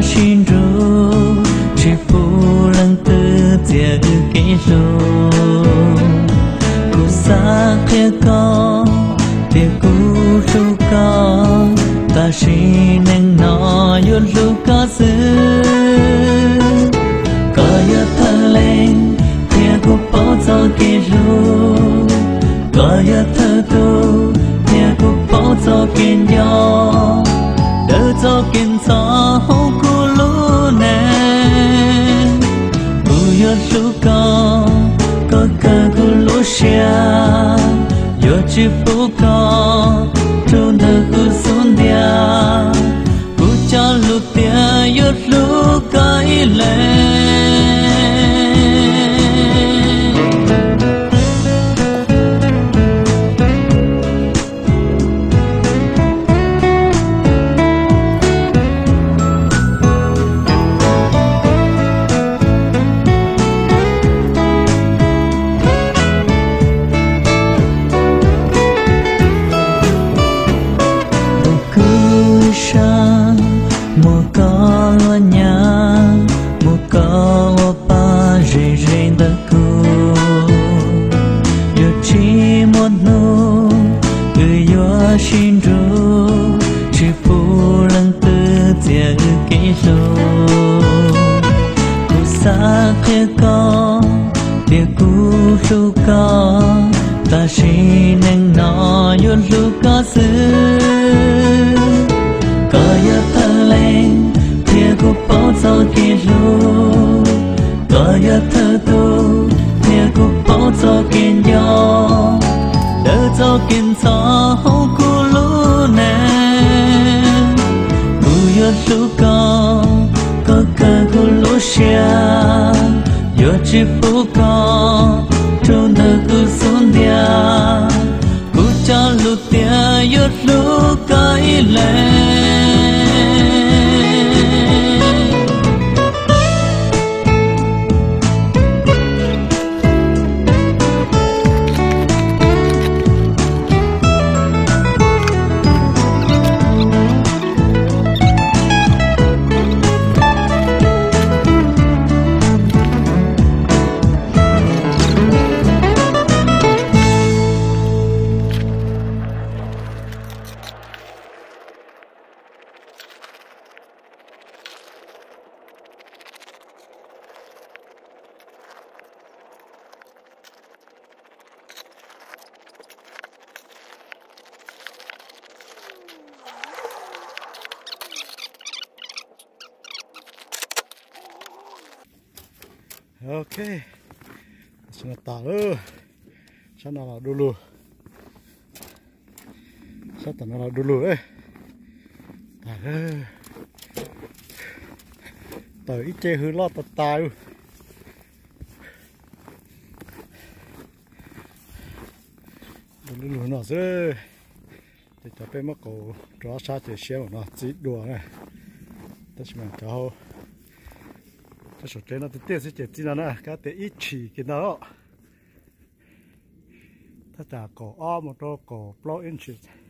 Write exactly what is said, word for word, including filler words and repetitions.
xin ru chỉ phụ lăng tư tia cái ru cô xa kia có tia cú ru có ta xin nâng nó yêu ru có dư có yêu thơ lên tia cô bỏ cho cái ru có yêu thơ tu tia cô bỏ cho cái nhỏ đỡ cho cái gió hô cô lũ nè cô yêu ru có có cơ cô lũ xia yêu chỉ phụ có trốn thơ cô xuống dia cô cho lũ tia yêu ru có ý lên. Một có nhà một có ba rì rì đất cô yêu chỉ một nụ người yêu xin ru chỉ phụ lăng tư tia cái ru cô xa kia có tia cú ru có ta xin nâng nó yêu ru có dư có yêu thơ lên tia cô bỏ cho cái ru có yêu thơ tu tia cô bỏ cho cái nhỏ đỡ cho cái gió hô cô lũ nè cô yêu ru có có cơ cô lũ xia yêu chỉ phụ có trốn thơ cô xuống dia cô cho lũ tia yêu ru có ý lên. Ok, xin tao ơ, sao nào là đu lù, sao tao nào là đu lù ấy, tao ơ, tao ít chơi hư lo tao tao, đu lù nó chứ, thì tao phải mất cổ chó sát chơi xéo nó chỉ đùa này, tao chỉ mang cháu. Cái số tiền nó thì tiền sẽ chết gì nữa, cái tiền ít chỉ cái đó, ta trả cổ o một đô cổ blow inches.